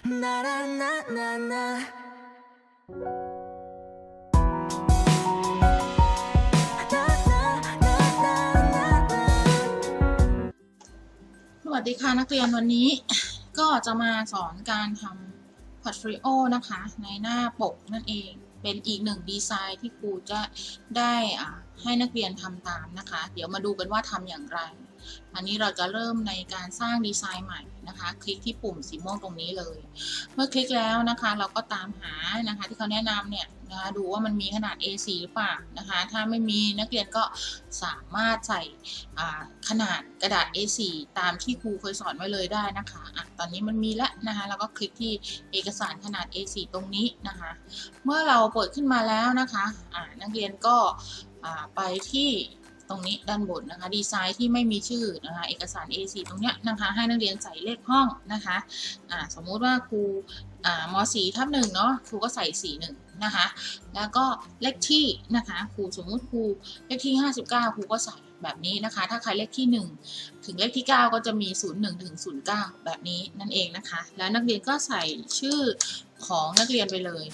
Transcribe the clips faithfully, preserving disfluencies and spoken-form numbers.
สวัสดีค่ะนักเรียนวันนี้ก็จะมาสอนการทำพอร์ตโฟลิโอนะคะในหน้าปกนั่นเองเป็นอีกหนึ่งดีไซน์ที่ครูจะได้ให้นักเรียนทำตามนะคะเดี๋ยวมาดูกันว่าทำอย่างไรอันนี้เราจะเริ่มในการสร้างดีไซน์ใหม่นะคะคลิกที่ปุ่มสีม่วงตรงนี้เลยเมื่อคลิกแล้วนะคะเราก็ตามหานะคะที่เขาแนะนำเนี่ยนะคะดูว่ามันมีขนาด เอ โฟร์ หรือเปล่านะคะถ้าไม่มีนักเรียนก็สามารถใส่ขนาดกระดาษ เอ โฟร์ ตามที่ครูเคยสอนไว้เลยได้นะคะอะตอนนี้มันมีแล้วนะคะเราก็คลิกที่เอกสารขนาด เอ โฟร์ ตรงนี้นะคะเมื่อเราเปิดขึ้นมาแล้วนะคะะนักเรียนก็ไปที่ตรงนี้ด้านบนนะคะดีไซน์ที่ไม่มีชื่อนะคะเอกสาร เอ โฟร์ ตรงเนี้ยนะคะให้นักเรียนใส่เลขห้องนะคะะสมมุติว่าครูม สี่ ทับหนึ่งเนาะครูก็ใส่สี่หนึ่งนะคะแล้วก็เลขที่นะคะครูสมมุติครูเลขที่ห้าสิบเก้าครูก็ใส่แบบนี้นะคะถ้าใครเลขที่หนึ่งถึงเลขที่เก้าก็จะมีศูนย์หนึ่งถึงศูนย์เก้าแบบนี้นั่นเองนะคะแล้วนักเรียนก็ใส่ชื่อของนักเรียนไปเลย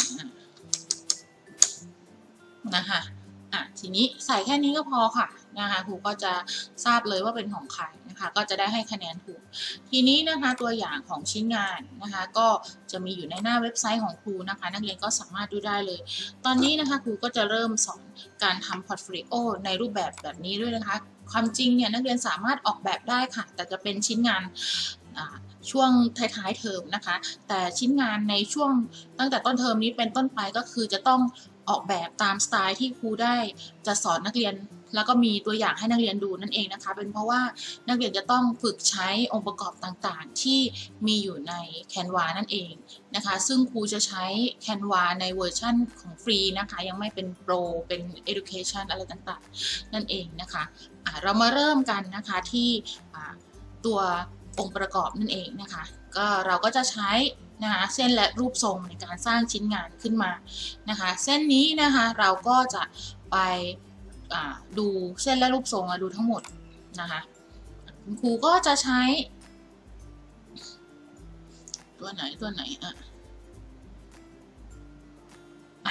นะคะอ่ะทีนี้ใส่แค่นี้ก็พอค่ะนะคะครูก็จะทราบเลยว่าเป็นของใครนะคะก็จะได้ให้คะแนนถูกทีนี้นะคะตัวอย่างของชิ้นงานนะคะก็จะมีอยู่ในหน้าเว็บไซต์ของครูนะคะนักเรียนก็สามารถดูได้เลยตอนนี้นะคะครูก็จะเริ่มสอนการทำพอร์ตโฟลิโอในรูปแบบแบบนี้ด้วยนะคะความจริงเนี่ยนักเรียนสามารถออกแบบได้ค่ะแต่จะเป็นชิ้นงานช่วงท้ายๆเทอมนะคะแต่ชิ้นงานในช่วงตั้งแต่ต้นเทอมนี้เป็นต้นไปก็คือจะต้องออกแบบตามสไตล์ที่ครูได้จะสอนนักเรียนแล้วก็มีตัวอย่างให้นักเรียนดูนั่นเองนะคะเป็นเพราะว่านักเรียนจะต้องฝึกใช้องค์ประกอบต่างๆที่มีอยู่ใน Canva นั่นเองนะคะซึ่งครูจะใช้ Canva ในเวอร์ชันของฟรีนะคะยังไม่เป็นโปรเป็น Education อะไรต่างๆนั่นเองนะคะะเรามาเริ่มกันนะคะที่ตัวองค์ประกอบนั่นเองนะคะก็เราก็จะใช้นะคะเส้นและรูปทรงในการสร้างชิ้นงานขึ้นมานะคะเส้นนี้นะคะเราก็จะไปดูเส้นและรูปทรงดูทั้งหมดนะคะคุณครูก็จะใช้ตัวไหนตัวไหนอ่ะอ่ะ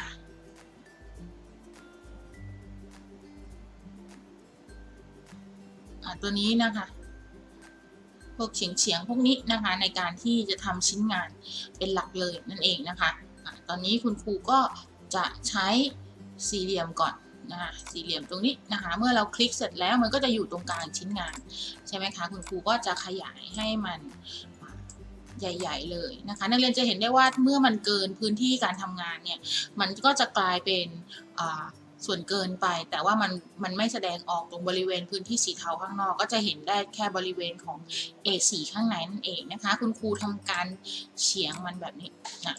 อ่ะตัวนี้นะคะพวกเฉียงเฉียงพวกนี้นะคะในการที่จะทำชิ้นงานเป็นหลักเลยนั่นเองนะคะอะตอนนี้คุณครูก็จะใช้สี่เหลี่ยมก่อนนะคะสี่เหลี่ยมตรงนี้นะคะเมื่อเราคลิกเสร็จแล้วมันก็จะอยู่ตรงกลางชิ้นงานใช่ไหมคะคุณครูก็จะขยายให้มันใหญ่ๆเลยนะคะนักเรียนจะเห็นได้ว่าเมื่อมันเกินพื้นที่การทำงานเนี่ยมันก็จะกลายเป็นส่วนเกินไปแต่ว่ามันมันไม่แสดงออกตรงบริเวณพื้นที่สีเทาข้างนอกก็จะเห็นได้แค่บริเวณของ เอ โฟร์ ข้างในนั่นเองนะคะคุณครูทำการเฉียงมันแบบนี้นะ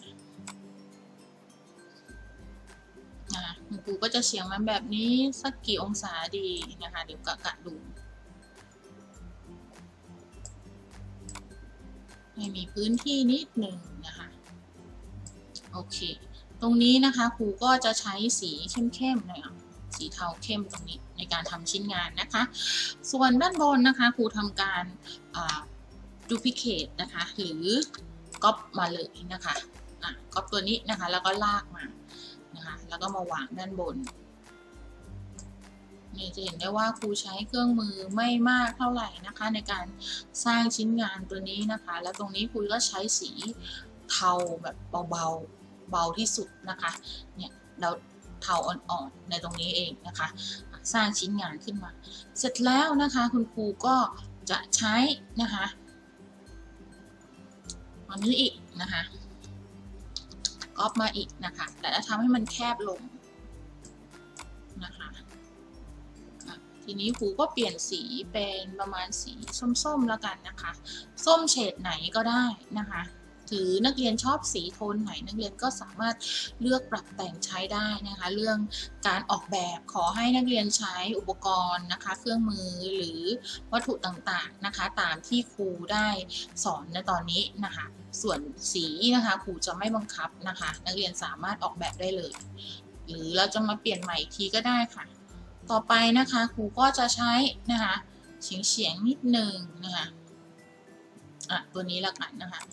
นะคุณครูก็จะเฉียงมันแบบนี้สักกี่องศาดีนะคะเดี๋ยวกะกะดูให้มีพื้นที่นิดหนึ่งนะคะโอเคตรงนี้นะคะครูก็จะใช้สีเข้มๆหน่อยสีเทาเข้มตรงนี้ในการทำชิ้นงานนะคะส่วนด้านบนนะคะครูทำการduplicate นะคะหรือก๊อปมาเลยนะคะอ่ะก๊อปตัวนี้นะคะแล้วก็ลากมานะคะแล้วก็มาวางด้านบนนี่จะเห็นได้ว่าครูใช้เครื่องมือไม่มากเท่าไหร่นะคะในการสร้างชิ้นงานตัวนี้นะคะแล้วตรงนี้ครูก็ใช้สีเทาแบบเบาๆเบาที่สุดนะคะเนี่ยเราเทาอ่อนๆในตรงนี้เองนะคะสร้างชิ้นงานขึ้นมาเสร็จแล้วนะคะคุณครูก็จะใช้นะคะอันนี้อีกนะคะก๊อปมาอีกนะคะแต่จะทำให้มันแคบลงนะคะทีนี้ครูก็เปลี่ยนสีเป็นประมาณสีส้มๆแล้วกันนะคะส้มเฉดไหนก็ได้นะคะหรือนักเรียนชอบสีโทนไหนนักเรียนก็สามารถเลือกปรับแต่งใช้ได้นะคะเรื่องการออกแบบขอให้นักเรียนใช้อุปกรณ์นะคะเครื่องมือหรือวัตถุต่างๆนะคะตามที่ครูได้สอนในตอนนี้นะคะส่วนสีนะคะครูจะไม่บังคับนะคะนักเรียนสามารถออกแบบได้เลยหรือเราจะมาเปลี่ยนใหม่อีกทีก็ได้ค่ะต่อไปนะคะครูก็จะใช้นะคะเฉียงเฉียงนิดนึงนะคะอ่ะตัวนี้ละกันนะคะ ส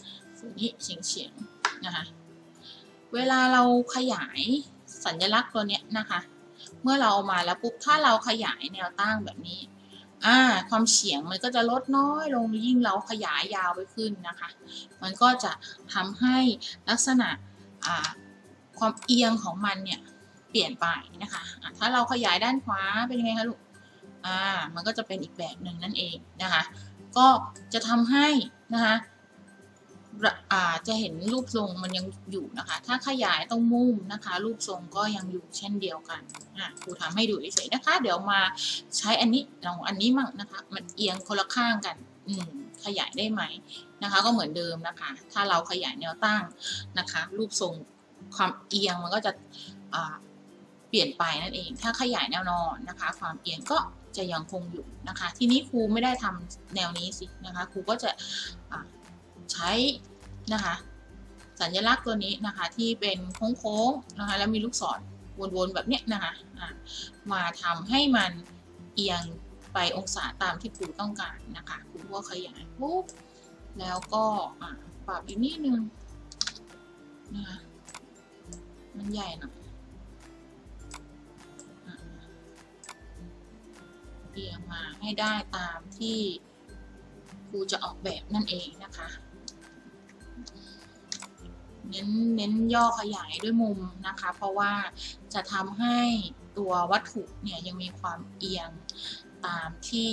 ตัวนี้เฉียงเฉียงนะคะเวลาเราขยายสัญลักษณ์ตัวเนี้ยนะคะเมื่อเราเอามาแล้วปุ๊บถ้าเราขยายแนวตั้งแบบนี้อ่าความเฉียงมันก็จะลดน้อยลงยิ่งเราขยายยาวไปขึ้นนะคะมันก็จะทำให้ลักษณะอ่าความเอียงของมันเนี่ยเปลี่ยนไปนะคะะถ้าเราขยายด้านขวาเป็นยังไงคะลูกอ่ามันก็จะเป็นอีกแบบหนึ่งนั่นเองนะคะก็จะทำให้นะคะอ่าจะเห็นรูปทรงมันยังอยู่นะคะถ้าขยายตรงมุมนะคะรูปทรงก็ยังอยู่เช่นเดียวกันอ่ะครูทำให้ดูเฉยๆนะคะเดี๋ยวมาใช้อันนี้ลองอันนี้มั่งนะคะมันเอียงคนละข้างกันอืมขยายได้ไหมนะคะก็เหมือนเดิมนะคะถ้าเราขยายแนวตั้งนะคะรูปทรงความเอียงมันก็จะอ่าเปลี่ยนไปนั่นเองถ้าขยายแนวนอนนะคะความเอียงก็จะยังคงอยู่นะคะทีนี้ครูไม่ได้ทำแนวนี้สินะคะครูก็จะใช้นะคะสัญลักษณ์ตัวนี้นะคะที่เป็นโค้งๆนะคะแล้วมีลูกศรวนๆแบบเนี้ยนะคะมาทำให้มันเอียงไปองศาตามที่ครูต้องการนะคะครูก็ขยายปุ๊บแล้วก็ปรับอีกนิดนึงนะคะมันใหญ่หน่อยเอียงมาให้ได้ตามที่ครูจะออกแบบนั่นเองนะคะเน้นเน้นย่อขยายด้วยมุมนะคะเพราะว่าจะทำให้ตัววัตถุเนี่ยยังมีความเอียงตามที่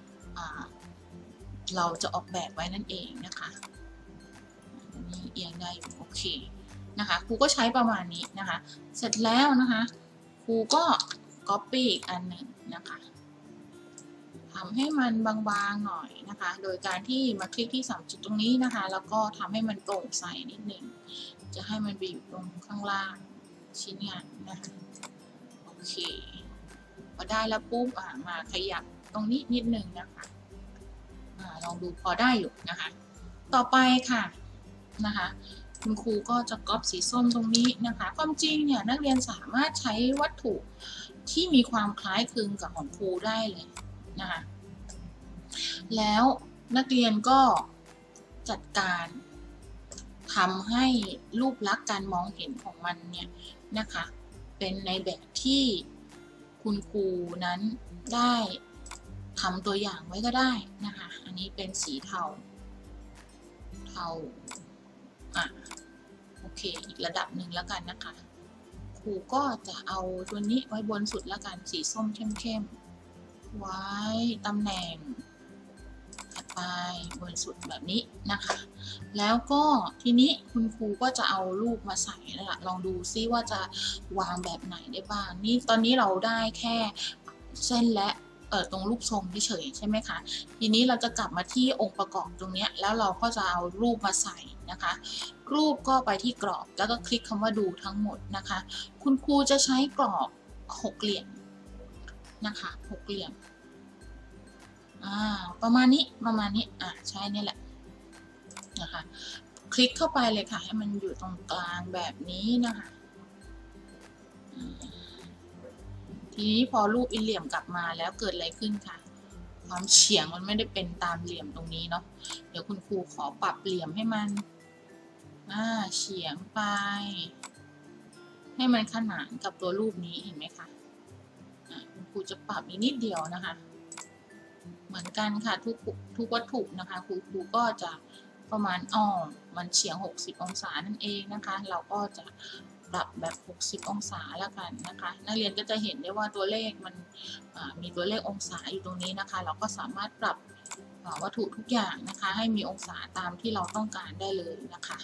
เราจะออกแบบไว้นั่นเองนะคะอันนี้เอียงได้อยู่โอเคนะคะครูก็ใช้ประมาณนี้นะคะเสร็จแล้วนะคะครูก็ copy อีกอันหนึ่งนะคะทำให้มันบางๆหน่อยนะคะโดยการที่มาคลิกที่สามจุดตรงนี้นะคะแล้วก็ทำให้มันโปร่งใสนิดนึงจะให้มันไปอยู่ตรงข้างล่างชิ้นงานนะคะโอเคพอได้แล้วปุ๊บมาขยับตรงนี้นิดนึงนะคะลองดูพอได้อยู่นะคะต่อไปค่ะนะคะคุณครูก็จะก๊อปสีส้มตรงนี้นะคะความจริงเนี่ยนักเรียนสามารถใช้วัตถุที่มีความคล้ายคลึงกับของครูได้เลยนะคะแล้วนักเรียนก็จัดการทำให้รูปลักษณ์การมองเห็นของมันเนี่ยนะคะเป็นในแบบที่คุณครูนั้นได้ทำตัวอย่างไว้ก็ได้นะคะอันนี้เป็นสีเทาเทาอ่ะโอเคอีกระดับหนึ่งแล้วกันนะคะครูก็จะเอาตัวนี้ไว้บนสุดแล้วกันสีส้มเข้มๆไว้ตำแหน่งถัดไปบนสุดแบบนี้นะคะแล้วก็ทีนี้คุณครูก็จะเอารูปมาใส่แล้วล่ะลองดูซิว่าจะวางแบบไหนได้บ้างนี่ตอนนี้เราได้แค่เส้นและเอ่อตรงรูปทรงเฉยๆใช่ไหมคะทีนี้เราจะกลับมาที่องค์ประกอบตรงนี้แล้วเราก็จะเอารูปมาใส่นะคะรูปก็ไปที่กรอบแล้วก็คลิกคำว่าดูทั้งหมดนะคะคุณครูจะใช้กรอบหกเหลี่ยมนะคะหกเหลี่ยมอ่าประมาณนี้ประมาณนี้อ่าใช่นี่แหละนะคะคลิกเข้าไปเลยค่ะให้มันอยู่ตรงกลางแบบนี้นะคะทีนี้พอรูปอินเหลี่ยมกลับมาแล้วเกิดอะไรขึ้นค่ะความเฉียงมันไม่ได้เป็นตามเหลี่ยมตรงนี้เนาะเดี๋ยวคุณครูขอปรับเหลี่ยมให้มันอ่าเฉียงไปให้มันขนานกับตัวรูปนี้เห็นไหมคะคุณครูจะปรับอีกนิดเดียวนะคะเหมือนกันค่ะทุกทุกวัตถุนะคะครูครูก็จะประมาณอ๋อมันเฉียงหกสิบองศานั่นเองนะคะเราก็จะปรับแบบหกสิบองศาแล้วกันนะคะนักเรียนก็จะเห็นได้ว่าตัวเลขมันมีตัวเลของศาอยู่ตรงนี้นะคะเราก็สามารถปรับวัตถุทุกอย่างนะคะให้มีองศาตามที่เราต้องการได้เลยนะคะ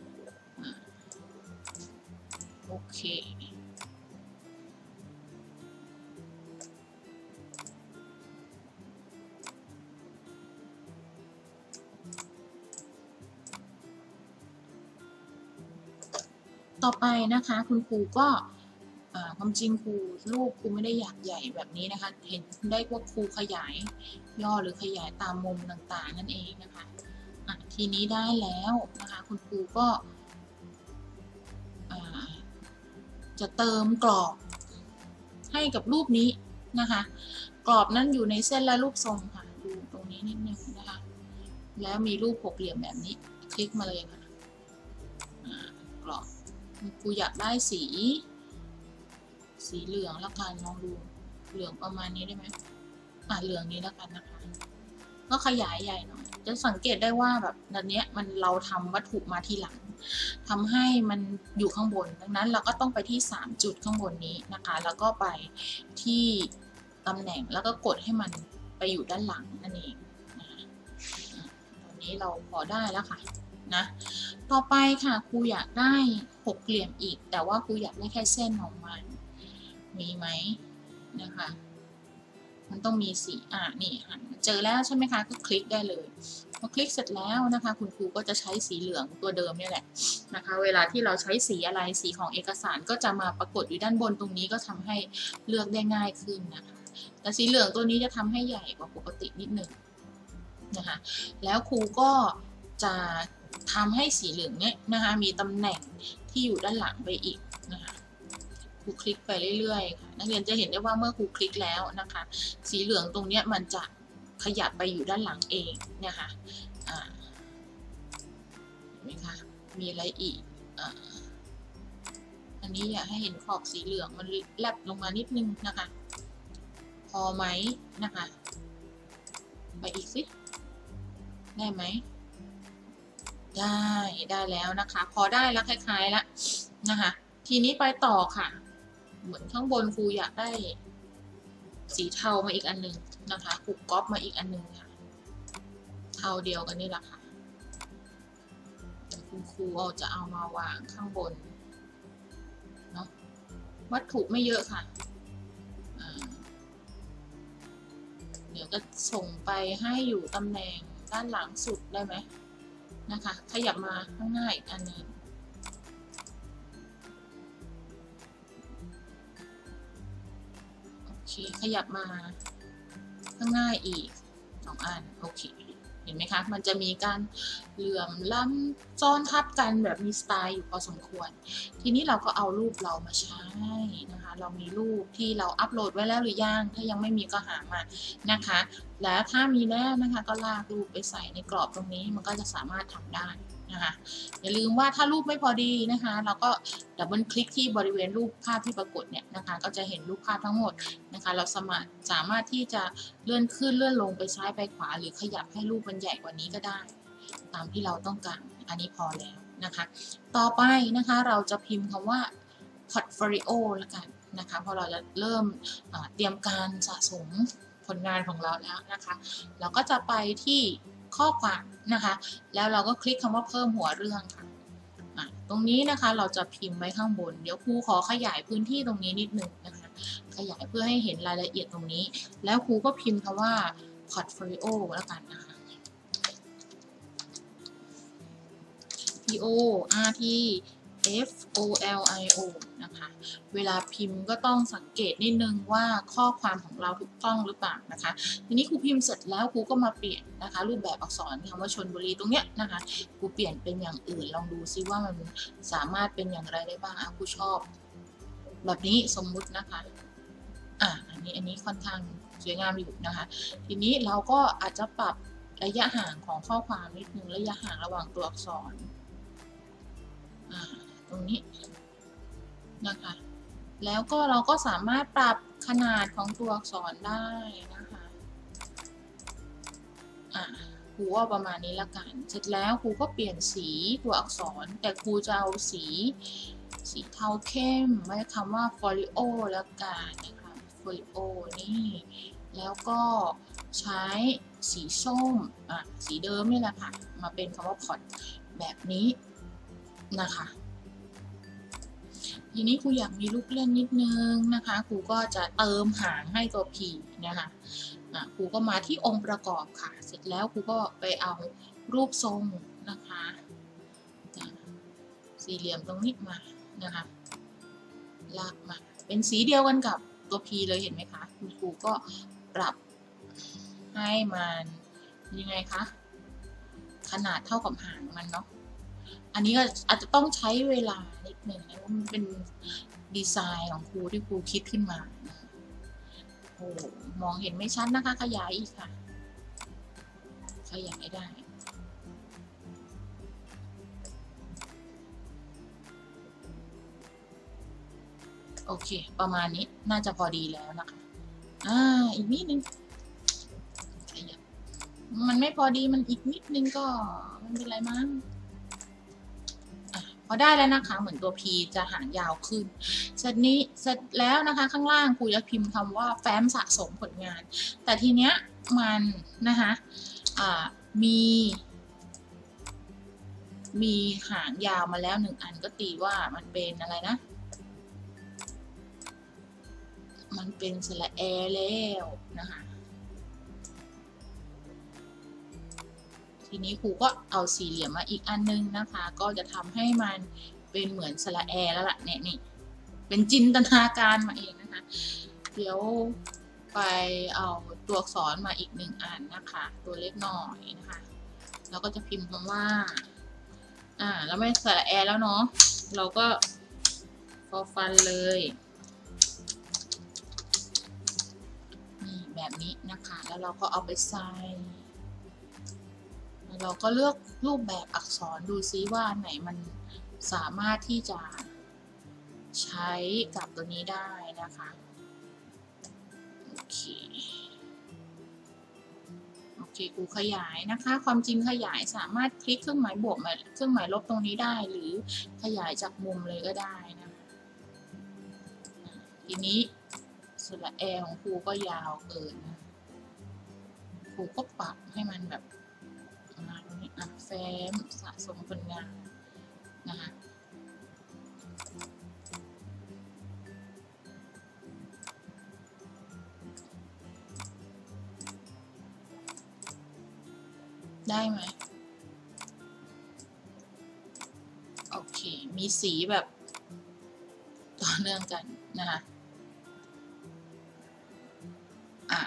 โอเคต่อไปนะคะคุณครูก็ความจริงครูรูปครูไม่ได้อยากใหญ่แบบนี้นะคะเห็นได้ว่าครูขยายย่อหรือขยายตามมุมต่างๆนั่นเองนะคะทีนี้ได้แล้วนะคะคุณครูก็จะเติมกรอบให้กับรูปนี้นะคะกรอบนั้นอยู่ในเส้นและรูปทรงค่ะดูตรงนี้นิดนึงนะคะแล้วมีรูปหกเหลี่ยมแบบนี้คลิกมาเลยค่ะครูอยากได้สีสีเหลืองแล้วกันลองดูเหลืองประมาณนี้ได้ไหมอ่ะเหลืองนี้แล้วกันนะคะก็ขยายใหญ่หน่อยจะสังเกตได้ว่าแบบนันเนี้ยมันเราทำวัตถุมาทีหลังทำให้มันอยู่ข้างบนดังนั้นเราก็ต้องไปที่สามจุดข้างบนนี้นะคะแล้วก็ไปที่ตำแหน่งแล้วก็กดให้มันไปอยู่ด้านหลังนั่นเองนะคะตอนนี้เราพอได้แล้วค่ะนะต่อไปค่ะครูอยากได้หกเหลี่ยมอีกแต่ว่าครูอยากได้แค่เส้นของมันมีไหมนะคะมันต้องมีสีอ่านี่หันเจอแล้วใช่ไหมคะก็คลิกได้เลยพอคลิกเสร็จแล้วนะคะคุณครูก็จะใช้สีเหลืองตัวเดิมนี่แหละนะคะเวลาที่เราใช้สีอะไรสีของเอกสารก็จะมาปรากฏอยู่ด้านบนตรงนี้ก็ทำให้เลือกได้ง่ายขึ้นนะคะแต่สีเหลืองตัวนี้จะทำให้ใหญ่กว่าปกตินิดหนึ่งนะคะแล้วครูก็จะทำให้สีเหลืองเนี้ยนะคะมีตำแหน่งที่อยู่ด้านหลังไปอีกนะคะครูคลิกไปเรื่อยๆค่ะนักเรียนจะเห็นได้ว่าเมื่อครูคลิกแล้วนะคะสีเหลืองตรงเนี้ยมันจะขยับไปอยู่ด้านหลังเองนะคะอ่าเห็นไหมคะมีอะไรอีกอ่าอันนี้อยากให้เห็นขอบสีเหลืองมันแลบลงมานิดนึงนะคะพอไหมนะคะไปอีกสิได้ไหมได้ได้แล้วนะคะพอได้แล้วคล้ายๆแล้วนะคะทีนี้ไปต่อค่ะเหมือนข้างบนครูอยากได้สีเทามาอีกอันหนึ่งนะคะครูก๊อปมาอีกอันหนึ่งค่ะเทาเดียวกันนี่แหละค่ะคุณครูเอาจะเอามาวางข้างบนเนาะวัตถุไม่เยอะค่ะเดี๋ยวก็ส่งไปให้อยู่ตำแหน่งด้านหลังสุดได้ไหมนะคะขยับมาข้างหน้าอีกอันหนึ่งโอเคขยับมาข้างหน้าอีกสองอันโอเคเห็นไหมคะมันจะมีการเหลื่อมล้ำซ้อนทับกันแบบมีสไตล์อยู่พอสมควรทีนี้เราก็เอารูปเรามาใช้นะคะเรามีรูปที่เราอัปโหลดไว้แล้วหรือยังถ้ายังไม่มีก็หามานะคะแล้วถ้ามีแล้วนะคะก็ลากรูปไปใส่ในกรอบตรงนี้มันก็จะสามารถทำได้นะคะอย่าลืมว่าถ้ารูปไม่พอดีนะคะเราก็ดับเบิลคลิกที่บริเวณรูปภาพที่ปรากฏเนี่ยนะคะก็จะเห็นรูปภาพทั้งหมดนะคะเราสามารถสามารถที่จะเลื่อนขึ้นเลื่อนลงไปซ้ายไปขวาหรือขยับให้รูปมันใหญ่กว่านี้ก็ได้ตามที่เราต้องการอันนี้พอแล้วนะคะต่อไปนะคะเราจะพิมพ์คำว่า portfolio แล้วกันนะคะพอเราจะเริ่มเตรียมการสะสมผลงานของเราแล้วนะคะเราก็จะไปที่ข้อความนะคะแล้วเราก็คลิกคำว่าเพิ่มหัวเรื่องค่ะตรงนี้นะคะเราจะพิมพ์ไว้ข้างบนเดี๋ยวครูขอขยายพื้นที่ตรงนี้นิดนึงนะคะขยายเพื่อให้เห็นรายละเอียดตรงนี้แล้วครูก็พิมพ์คำว่า portfolio แล้วกันนะคะ p o r t f o l i o นะคะเวลาพิมพ์ก็ต้องสังเกตนิดนึงว่าข้อความของเราถูกต้องหรือเปล่านะคะทีนี้ครูพิมพ์เสร็จแล้วครูก็มาเปลี่ยนนะคะรูปแบบอักษรคำว่าชลบุรีตรงเนี้ยนะคะครูเปลี่ยนเป็นอย่างอื่นลองดูซิว่ามันสามารถเป็นอย่างไรได้บ้างครูชอบแบบนี้สมมุตินะคะอ่ะอันนี้อันนี้ค่อนข้างสวยงามอยู่นะคะทีนี้เราก็อาจจะปรับระยะห่างของข้อความนิดนึงระยะห่างระหว่างตัวอักษรอ่าตรงนี้นะคะแล้วก็เราก็สามารถปรับขนาดของตัวอักษรได้นะคะอ่าครูว่าประมาณนี้ละกันเสร็จแล้วครูก็เปลี่ยนสีตัวอักษรแต่ครูจะเอาสีสีเทาเข้มไว้คำว่า folio แล้วกันนะคะ folio นี่แล้วก็ใช้สีส้มอ่ะสีเดิมนี่แหละค่ะมาเป็นคำว่า pot แบบนี้นะคะทีนี้ครูอยากมีลูกเล่นนิดนึงนะคะครูก็จะเติมหางให้ตัว P นะคะอ่ะครูก็มาที่องค์ประกอบค่ะเสร็จแล้วครูก็ไปเอารูปทรงนะคะสี่เหลี่ยมตรงนี้มานะคะลากมาเป็นสีเดียวกันกับตัว P เลยเห็นไหมคะคุณครูก็ปรับให้มันยังไงคะขนาดเท่ากับหางมันเนาะอันนี้ก็อาจจะต้องใช้เวลานิดหนึ่งนะว่ามันเป็นดีไซน์ของครูที่ครูคิดขึ้นมาโอ้มองเห็นไม่ชัดนะคะขยายอีกค่ะขยายได้โอเคประมาณนี้น่าจะพอดีแล้วนะคะอ่าอีกนิดนึงขยับมันไม่พอดีมันอีกนิดนึงก็ไม่เป็นไรมั้งพอได้แล้วนะคะเหมือนตัว P จะหางยาวขึ้นเสร็จนี้เสร็จแล้วนะคะข้างล่างครูจะพิมพ์คำว่าแฟ้มสะสมผลงานแต่ทีเนี้ยมันนะคะอ่ามีมีหางยาวมาแล้วหนึ่งอันก็ตีว่ามันเป็นอะไรนะมันเป็นสระแอแล้วนะคะทีนี้ครูก็เอาสี่เหลี่ยมมาอีกอันนึงนะคะก็จะทำให้มันเป็นเหมือนสระแอแล้วล่ะเนี่ยนี่เป็นจินตนาการมาเองนะคะเดี๋ยวไปเอาตัวอักษรมาอีกหนึ่งอันนะคะตัวเล็กหน่อยนะคะเราก็จะพิมพ์คำว่าอ่าแล้วไม่สระแอแล้วเนาะเราก็ฟอฟันเลยนี่แบบนี้นะคะแล้วเราก็เอาไปใส่แล้วเราก็เลือกรูปแบบอักษรดูซิว่าไหนมันสามารถที่จะใช้กับตัวนี้ได้นะคะโอเคโอเคกูขยายนะคะความจริงขยายสามารถคลิกเครื่องหมายบวกมาเครื่องหมายลบตรงนี้ได้หรือขยายจากมุมเลยก็ได้นะทีนี้สระแอของครูก็ยาวเกินนะครูก็ปรับให้มันแบบมาตรงนี้อ่ะแฟ้มสะสมผลงานนะคะได้ไหมโอเคมีสีแบบต่อเนื่องกันนะคะอ่า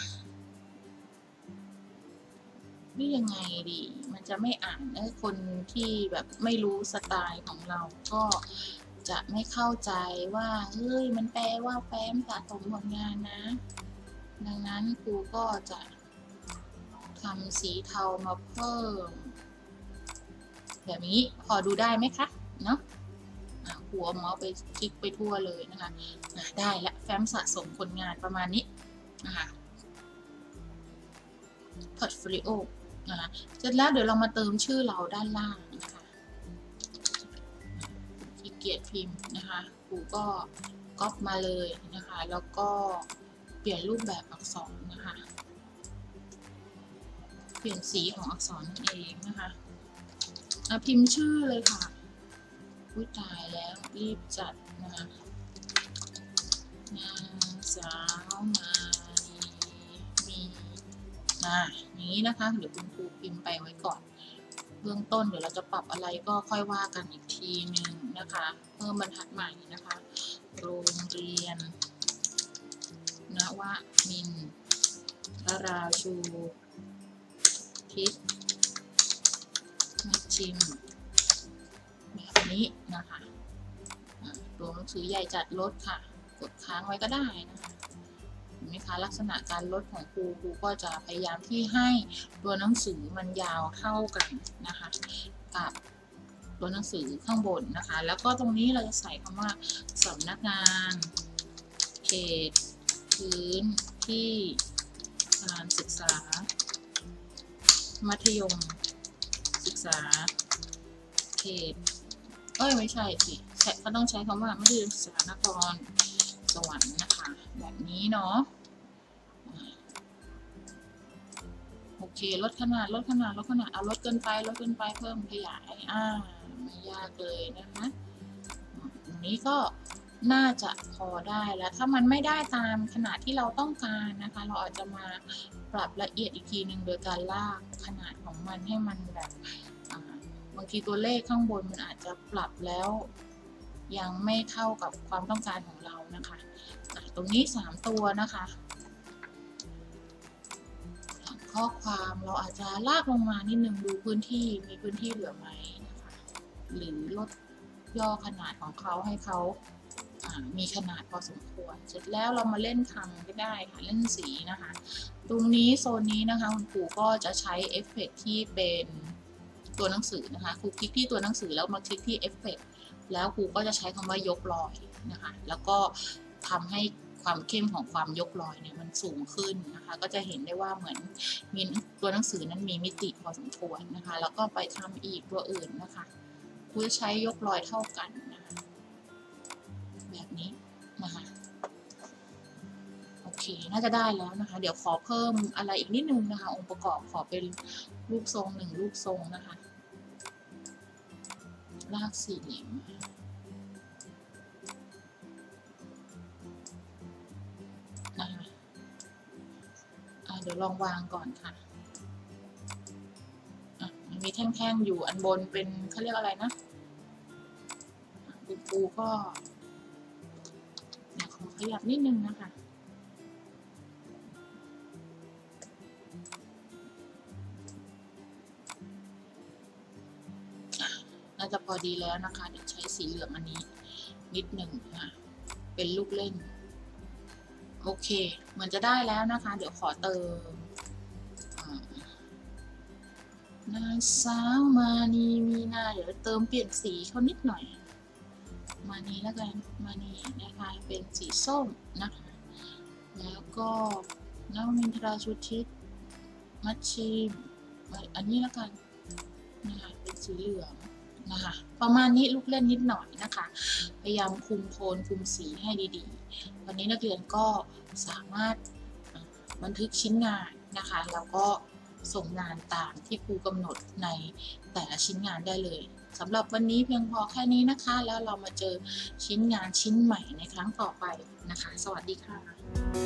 นี่ยังไงดีมันจะไม่อ่านเออคนที่แบบไม่รู้สไตล์ของเราก็จะไม่เข้าใจว่าเฮ้ยมันแปลว่าแฟ้มสะสมผลงานนะดังนั้นครูก็จะทำสีเทามาเพิ่มแบบนี้พอดูได้ไหมคะเนาะหัวเมาส์ไปคลิกไปทั่วเลยนะคะได้ละแฟ้มสะสมผลงานประมาณนี้นะคะพอร์ตโฟลิโอนะคะเสร็จแล้วเดี๋ยวเรามาเติมชื่อเราด้านล่างนะคะขี้เกียจพิมพ์นะคะครูก็ก๊อปมาเลยนะคะแล้วก็เปลี่ยนรูปแบบอักษรนะคะเปลี่ยนสีของอักษรนั่นเองนะคะพิมพ์ชื่อเลยค่ะอุ้ยตายแล้วรีบจัดนะคะนางสาวมามีอ่าอย่างนี้นะคะเดี๋ยวคุณครูพิมพ์ไปไว้ก่อนเบื้องต้นเดี๋ยวเราจะปรับอะไรก็ค่อยว่ากันอีกทีหนึ่งนะคะเพิ่มบรรทัดใหม่นะคะโรงเรียนนวมินทราชูทิศมาชิมแบบนี้นะคะตัวหนังสือใหญ่จัดลดค่ะกดค้างไว้ก็ได้นะคะเห็นไหมคะลักษณะการลดของครูครูก็จะพยายามที่ให้ตัวหนังสือมันยาวเท่ากันนะคะกับตัวหนังสือข้างบนนะคะแล้วก็ตรงนี้เราจะใส่คำว่าสำนักงานเขตพื้นที่การศึกษามัธยมศึกษาเขตเอ้ยไม่ใช่สิก็ต้องใช้คำว่ามัธยมศึกษานครสวรรค์นะคะแบบนี้เนาะโอเคลดขนาดลดขนาดลดขนาดเอาลดเกินไปลดเกินไปเพิ่มขยายอ่าไม่ยากเลยนะคะตรงนี้ก็น่าจะพอได้แล้วถ้ามันไม่ได้ตามขนาดที่เราต้องการนะคะเราอาจจะมาปรับละเอียดอีกทีหนึ่งโดยการลากขนาดของมันให้มันแบบบางทีตัวเลขข้างบนมันอาจจะปรับแล้วยังไม่เท่ากับความต้องการของเรานะคะตรงนี้สามตัวนะคะข้อความเราอาจจะลากลงมานิดนึงดูพื้นที่มีพื้นที่เหลือไหมนะคะหรือลดย่อขนาดของเขาให้เขามีขนาดพอสมควรเสร็จแล้วเรามาเล่นคำก็ได้ค่ะเล่นสีนะคะตรงนี้โซนนี้นะคะคุณครูก็จะใช้เอฟเฟกต์ที่เป็นตัวหนังสือนะคะครูคลิกที่ตัวหนังสือแล้วมาคลิกที่เอฟเฟกต์แล้วครูก็จะใช้คำว่ายกรอยนะคะแล้วก็ทำให้ความเข้มของความยกรอยเนี่ยมันสูงขึ้นนะคะก็จะเห็นได้ว่าเหมือนมีตัวหนังสือนั้นมีมิติพอสมควรนะคะแล้วก็ไปทำอีกตัวอื่นนะคะครูจะใช้ยกรอยเท่ากันนะคะแบบนี้นะคะโอเคน่าจะได้แล้วนะคะเดี๋ยวขอเพิ่มอะไรอีกนิดนึงนะคะองค์ประกอบขอเป็นรูปทรงหนึ่งรูปทรงนะคะรากสี่เหลี่ยมนะคะเดี๋ยวลองวางก่อนค่ะมันมีแท่งๆอยู่อันบนเป็นเขาเรียกอะไรนะปูปูก็เดี๋ยวขอขยับนิดนึงนะคะน่าจะพอดีแล้วนะคะเดี๋ยวใช้สีเหลืองอันนี้นิดหนึ่งค่ะเป็นลูกเล่นโอเคเหมือนจะได้แล้วนะคะเดี๋ยวขอเติมนางสาวมานีมีนาเดี๋ยวเติมเปลี่ยนสีเขานิดหน่อยมานีแล้วกันมานีนะคะเป็นสีส้มนะคะแล้วก็นวมินทราชุทิศมัชชีมอันนี้แล้วกันนะคะเป็นสีเหลืองนะคะประมาณนี้ลูกเล่นนิดหน่อยนะคะพยายามคุมโทนคุมสีให้ดีๆวันนี้นักเรียนก็สามารถบันทึกชิ้นงานนะคะแล้วก็ส่งงานตามที่ครูกำหนดในแต่ละชิ้นงานได้เลยสำหรับวันนี้เพียงพอแค่นี้นะคะแล้วเรามาเจอชิ้นงานชิ้นใหม่ในครั้งต่อไปนะคะสวัสดีค่ะ